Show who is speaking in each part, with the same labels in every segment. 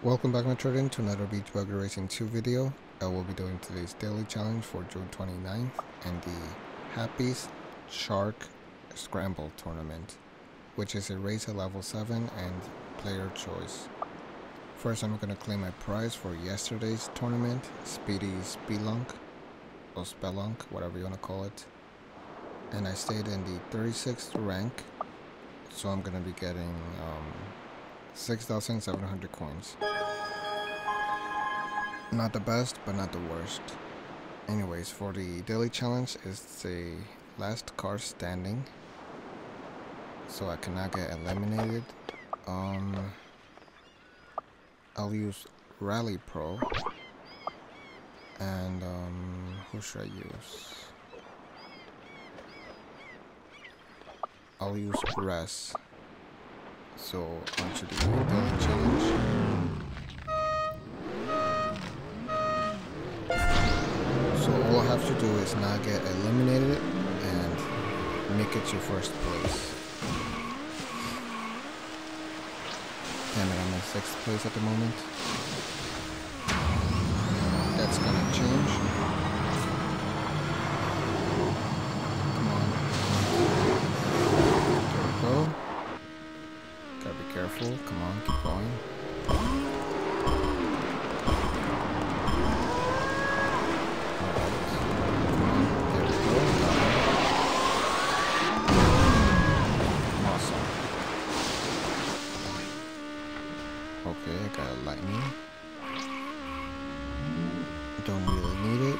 Speaker 1: Welcome back, my children, to another Beach Buggy Racing 2 video. I will be doing today's daily challenge for June 29th and the Happy's Shark Scramble Tournament, which is a race at level 7 and player choice. First, I'm going to claim my prize for yesterday's tournament, Speedy Spelunk, or Spelunk, whatever you want to call it. And I stayed in the 36th rank, so I'm going to be getting 6,700 coins. Not the best, but not the worst. Anyways, for the daily challenge, it's the last car standing, so I cannot get eliminated. I'll use Rally Pro, and who should I use? I'll use Res. So onto the daily challenge. So all I have to do is not get eliminated and make it to first place. Damn it, I'm in 6th place at the moment. That's gonna change. Come on. There we go. Gotta be careful. Come on, keep going. Okay, I got a lightning. Don't really need it.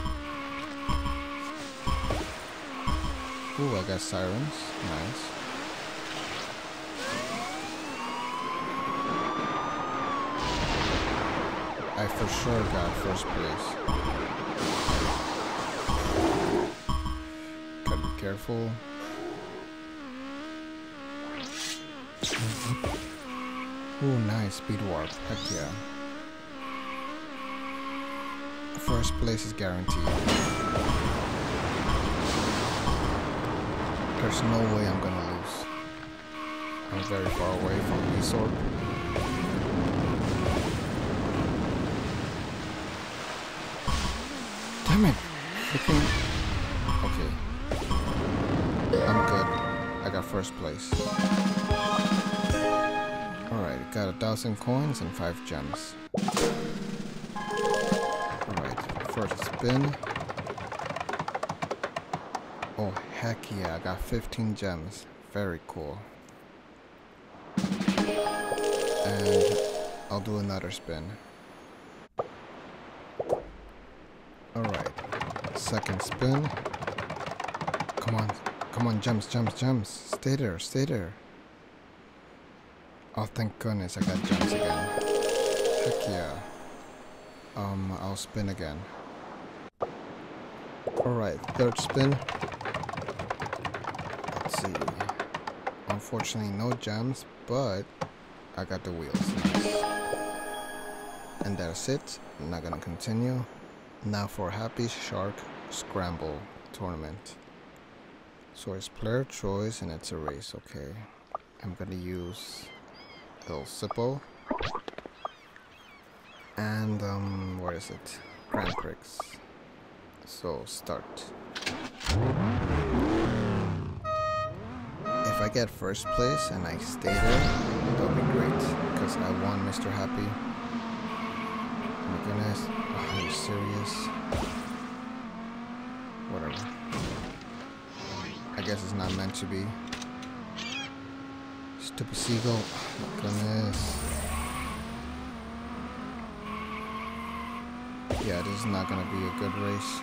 Speaker 1: Ooh, I got sirens. Nice. I for sure got first place. Gotta be careful. Ooh, nice, speed warp, heck yeah. First place is guaranteed. There's no way I'm gonna lose. I'm very far away from Resort. Damn it! Freaking... Okay. I'm good. I got first place. Alright, got 1,000 coins and 5 gems. Alright, first spin. Oh, heck yeah, I got 15 gems. Very cool. And I'll do another spin. Alright, second spin. Come on, gems. Stay there, stay there. Oh, thank goodness I got gems again. Heck yeah. I'll spin again. Alright, third spin. Let's see. Unfortunately, no gems, but I got the wheels. Nice. And that's it. I'm not gonna continue. Now for Happy Shark Scramble Tournament. So it's player choice and it's a race, okay. I'm gonna use El Sippo and where is it? Grand Prix. So start. If I get first place and I stay there, that'll be great because I won Mr. Happy. Oh my goodness, are you serious? Whatever. I guess it's not meant to be. Stupid seagull. Oh my goodness. Yeah, this is not gonna be a good race.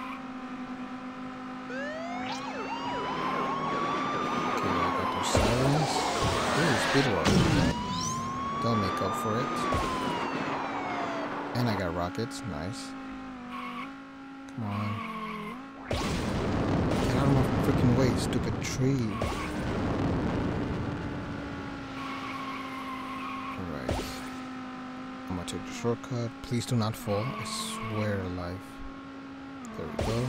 Speaker 1: Okay, I got those sirens. Ooh, speed warp. They'll make up for it. And I got rockets. Nice. Come on. Get out of my freaking way, stupid tree. I'm gonna take the shortcut. Please do not fall. I swear to life. There we go.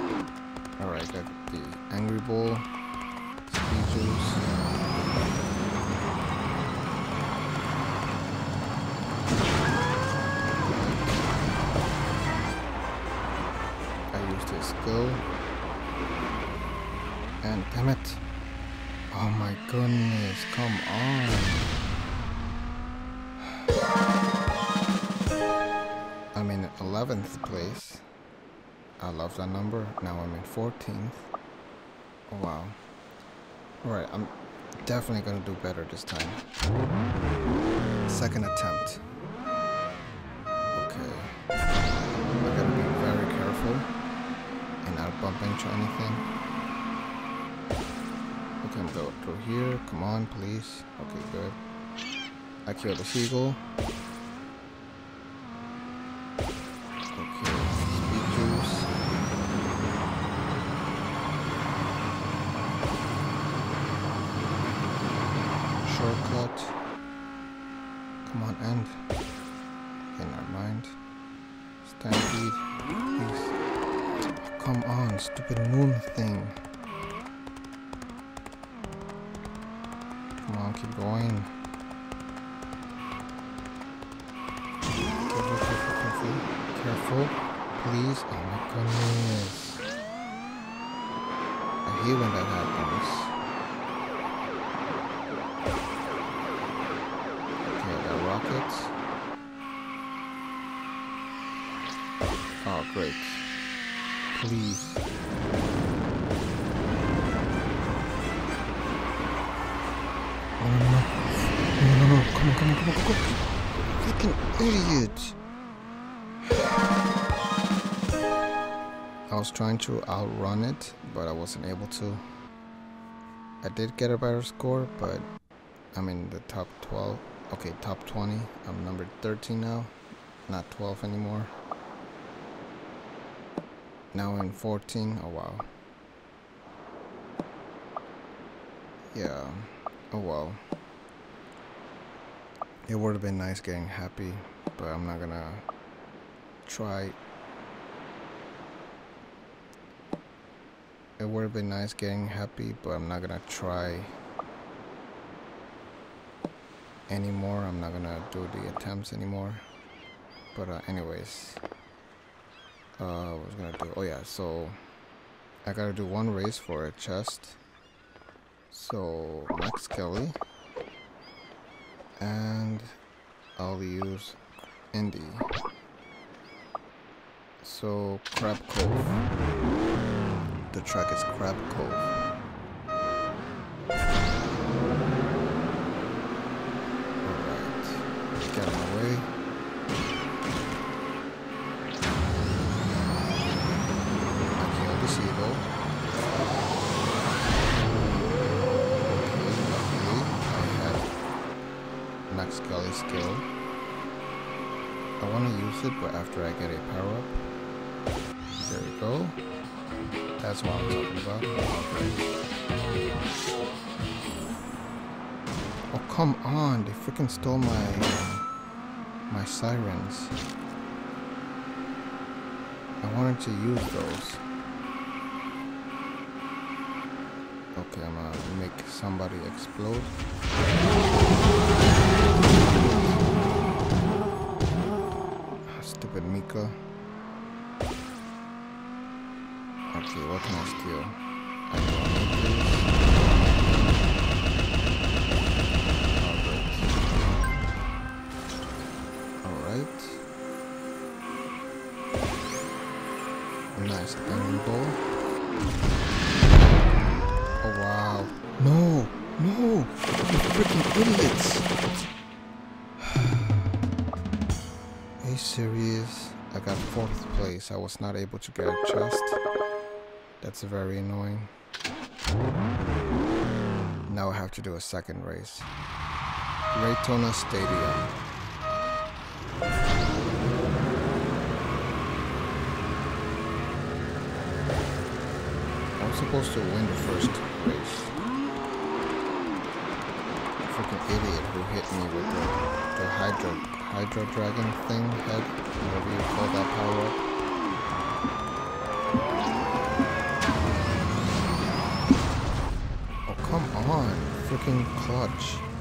Speaker 1: Alright, got the Angry Bull. Speed juice. go. And damn it. Oh my goodness, come on. I'm in 11th place. I love that number. Now I'm in 14th. Oh, wow. Alright, I'm definitely gonna do better this time. Second attempt. Okay. I gotta be very careful and not bump into anything. We can go through here. Come on, please. Okay, good. I killed the seagull. Okay, speed juice. Shortcut. Come on, end. Okay, never mind. Stampede. Please. Oh, come on, stupid moon thing. Come on, keep going. Careful, please. Oh my goodness. I hate when that happens. Okay, I got rockets. Oh, great. Please. Oh, no. Come on. Freaking idiot. I was trying to outrun it, but I wasn't able to. I did get a better score, but I'm in the top 12. Okay, top 20. I'm number 13 now, not 12 anymore. Now in 14. Oh wow. Yeah. Oh well. It would have been nice getting happy, but I'm not gonna try. It would have been nice getting happy, but I'm not gonna try anymore. I'm not gonna do the attempts anymore. But anyways, what was I gonna do? Oh yeah, so I gotta do one race for a chest. So Max Kelly, and I'll use Indy. So Crab Cove. The track is Crab Cove. Alright, get in the way. I killed the seagull. Okay, luckily I have Max Kelly skill. I want to use it, but after I get a power up. There we go. That's what I'm talking about. Oh, come on. They freaking stole my sirens. I wanted to use those. Okay, I'm gonna make somebody explode. Stupid Mika. Okay, what can I steal? I don't need this. Alright. Nice iron ball. Oh wow. No! You freaking idiots! Are you serious? I got 4th place. I was not able to get a chest. That's very annoying. Now I have to do a second race. Raytona Stadium. I'm supposed to win the first race. Freaking idiot who hit me with the Hydro Dragon thing head, whatever you call that power up. Come on, freaking clutch.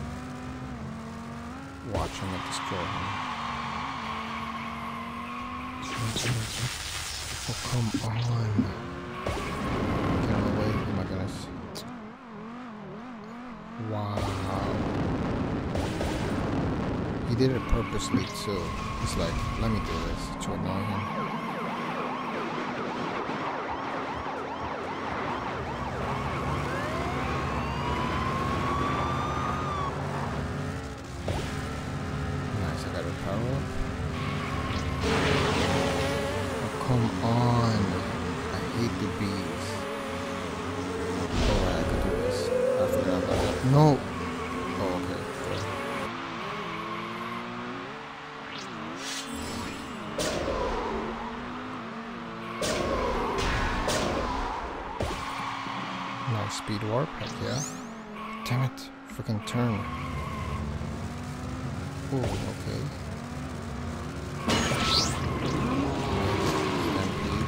Speaker 1: Watch him destroy him. Oh, come on. Get out of the way. Oh my goodness. Wow. He did it purposely too. He's like, let me do this to annoy him. Nice, I got a power up. Oh, come on. I hate the bees. Oh, I could do this. I forgot about that. No! Oh, okay. Nice speed warp, heck yeah. Damn it, freaking turn. Oh, okay. Stampede.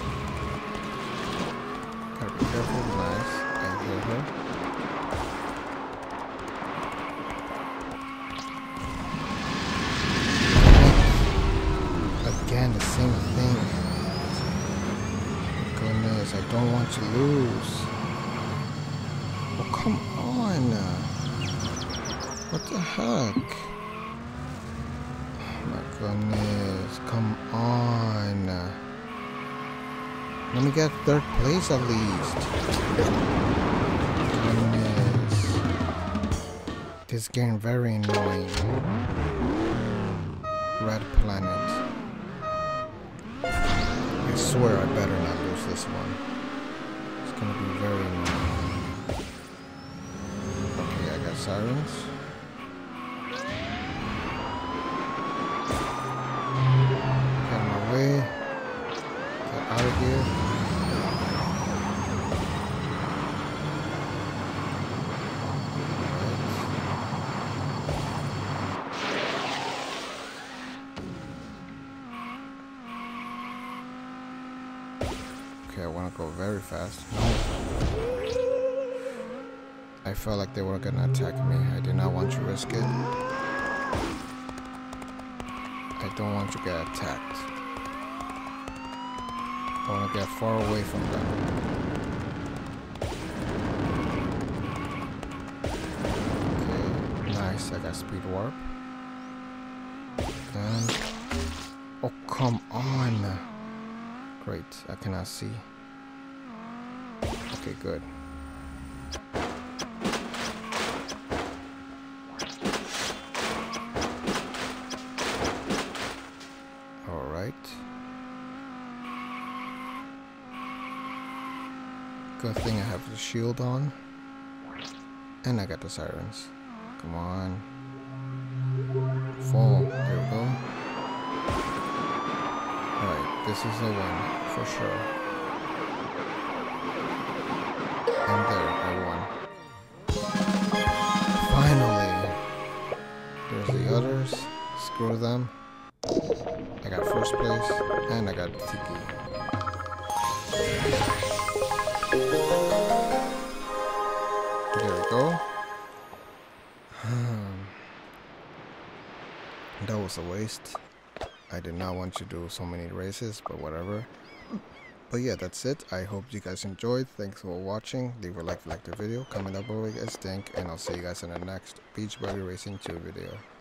Speaker 1: Gotta be careful, nice. I hear her. Again, the same thing. Goodness, I don't want to lose. Oh, come on. What the heck? Oh my goodness, come on. Let me get third place at least. Goodness. This is getting very annoying. Red Planet. I swear I better not lose this one. It's gonna be very annoying. Okay, I got sirens. Get in my way. Get out of here. Okay, I want to go very fast. No. I felt like they were gonna attack me. I did not want to risk it. I don't want to get attacked. I want to get far away from them. Okay, nice. I got speed warp. And oh, come on. Great, I cannot see. Okay, good. Alright. Good thing I have the shield on. And I got the sirens. Come on. Fall. There we go. Alright, this is the one. For sure. And there, I won. Finally! There's the others. Screw them. I got first place, and I got Tiki. There we go. That was a waste. I did not want to do so many races, but whatever. But yeah, that's it. I hope you guys enjoyed. Thanks for watching. Leave a like if you liked the video. Comment down below what you guys think. And I'll see you guys in the next Beach Buggy Racing 2 video.